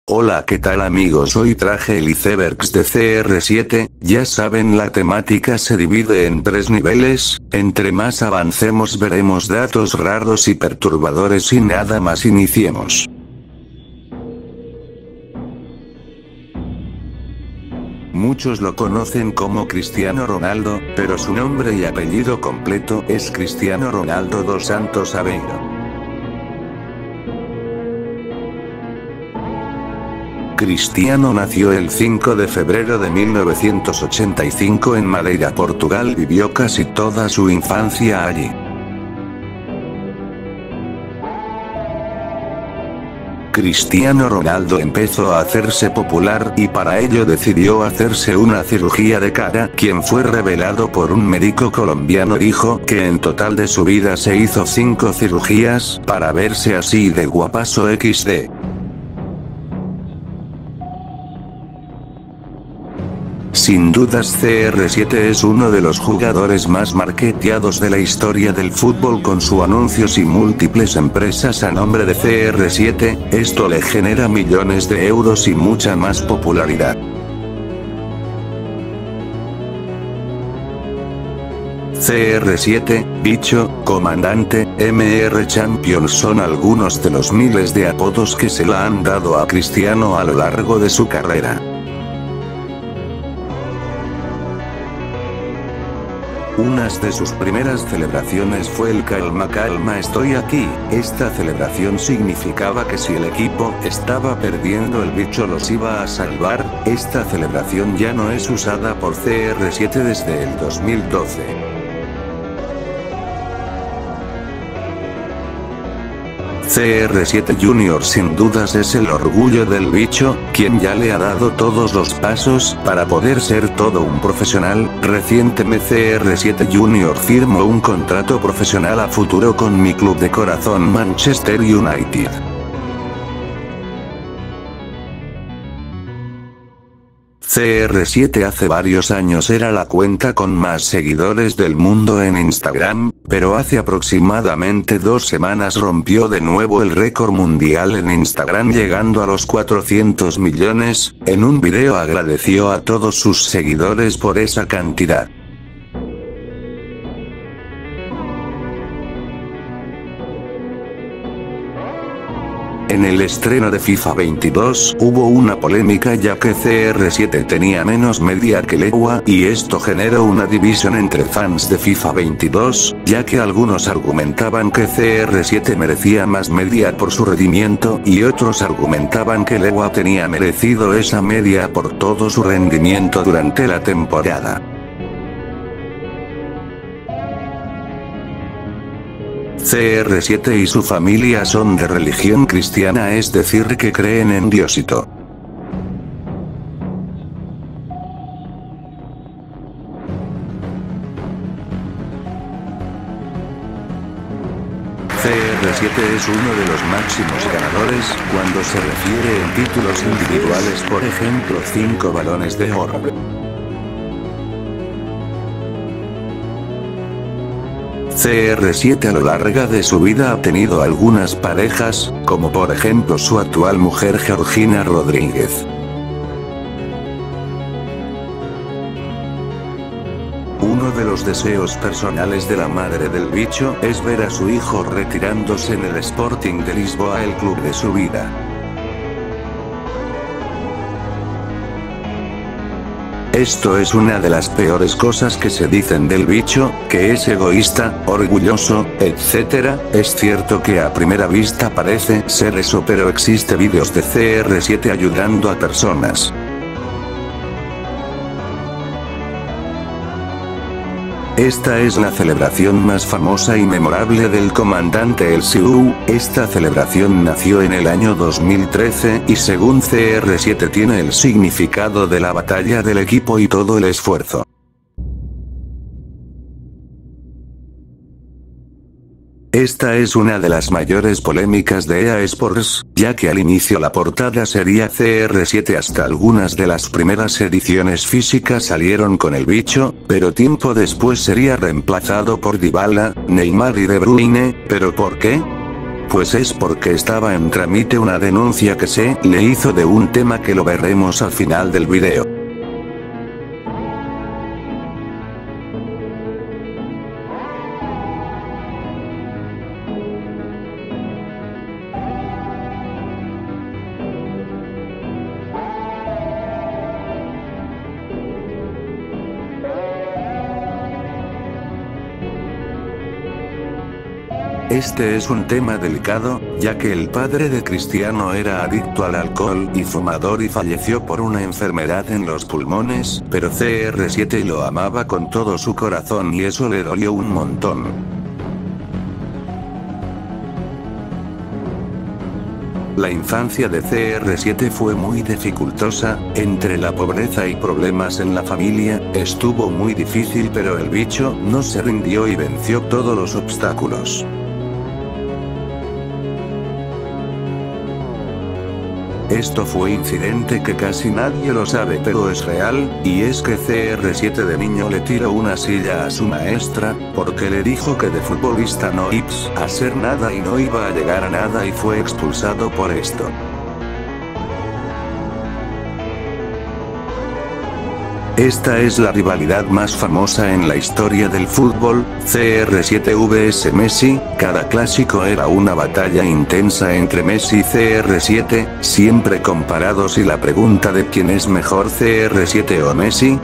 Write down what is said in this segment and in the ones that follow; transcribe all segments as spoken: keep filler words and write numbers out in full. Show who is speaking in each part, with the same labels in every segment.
Speaker 1: Hola, ¿qué tal amigos? Hoy traje el icebergs de C R siete, ya saben, la temática se divide en tres niveles, entre más avancemos veremos datos raros y perturbadores y nada más, iniciemos. Muchos lo conocen como Cristiano Ronaldo, pero su nombre y apellido completo es Cristiano Ronaldo dos Santos Aveiro. Cristiano nació el cinco de febrero de mil novecientos ochenta y cinco en Madeira, Portugal. Vivió casi toda su infancia allí. Cristiano Ronaldo empezó a hacerse popular y para ello decidió hacerse una cirugía de cara. Quien fue revelado por un médico colombiano dijo que en total de su vida se hizo cinco cirugías para verse así de guapazo equis de. Sin dudas C R siete es uno de los jugadores más marketeados de la historia del fútbol, con sus anuncios y múltiples empresas a nombre de C R siete, esto le genera millones de euros y mucha más popularidad. C R siete, Bicho, Comandante, M R Champions son algunos de los miles de apodos que se le han dado a Cristiano a lo largo de su carrera. Una de sus primeras celebraciones fue el calma calma estoy aquí. Esta celebración significaba que si el equipo estaba perdiendo, el bicho los iba a salvar. Esta celebración ya no es usada por C R siete desde el dos mil doce. C R siete Junior sin dudas es el orgullo del bicho, quien ya le ha dado todos los pasos para poder ser todo un profesional. Recientemente C R siete Junior firmó un contrato profesional a futuro con mi club de corazón, Manchester United. C R siete hace varios años era la cuenta con más seguidores del mundo en Instagram, pero hace aproximadamente dos semanas rompió de nuevo el récord mundial en Instagram, llegando a los cuatrocientos millones. En un video agradeció a todos sus seguidores por esa cantidad. En el estreno de FIFA veintidós hubo una polémica, ya que C R siete tenía menos media que Lewa, y esto generó una división entre fans de FIFA veintidós, ya que algunos argumentaban que C R siete merecía más media por su rendimiento, y otros argumentaban que Lewa tenía merecido esa media por todo su rendimiento durante la temporada. C R siete y su familia son de religión cristiana, es decir que creen en Diosito. C R siete es uno de los máximos ganadores cuando se refiere en títulos individuales, por ejemplo cinco balones de oro. C R siete a lo largo de su vida ha tenido algunas parejas, como por ejemplo su actual mujer Georgina Rodríguez. Uno de los deseos personales de la madre del bicho es ver a su hijo retirándose en el Sporting de Lisboa, el club de su vida. Esto es una de las peores cosas que se dicen del bicho, que es egoísta, orgulloso, etcétera. Es cierto que a primera vista parece ser eso, pero existe vídeos de C R siete ayudando a personas. Esta es la celebración más famosa y memorable del comandante El Siu. Esta celebración nació en el año dos mil trece y según C R siete tiene el significado de la batalla del equipo y todo el esfuerzo. Esta es una de las mayores polémicas de E A Sports, ya que al inicio la portada sería C R siete, hasta algunas de las primeras ediciones físicas salieron con el bicho, pero tiempo después sería reemplazado por Dybala, Neymar y De Bruyne. ¿Pero por qué? Pues es porque estaba en trámite una denuncia que se le hizo de un tema que lo veremos al final del video. Este es un tema delicado, ya que el padre de Cristiano era adicto al alcohol y fumador y falleció por una enfermedad en los pulmones, pero C R siete lo amaba con todo su corazón y eso le dolió un montón. La infancia de C R siete fue muy dificultosa, entre la pobreza y problemas en la familia, estuvo muy difícil, pero el bicho no se rindió y venció todos los obstáculos. Esto fue incidente que casi nadie lo sabe, pero es real, y es que C R siete de niño le tiró una silla a su maestra, porque le dijo que de futbolista no iba a hacer nada y no iba a llegar a nada y fue expulsado por esto. Esta es la rivalidad más famosa en la historia del fútbol, C R siete versus Messi, cada clásico era una batalla intensa entre Messi y C R siete, siempre comparados y la pregunta de quién es mejor C R siete o Messi.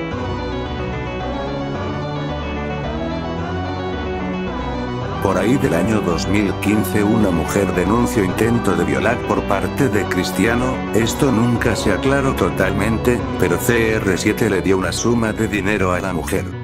Speaker 1: Por ahí del año dos mil quince una mujer denunció intento de violar por parte de Cristiano, esto nunca se aclaró totalmente, pero C R siete le dio una suma de dinero a la mujer.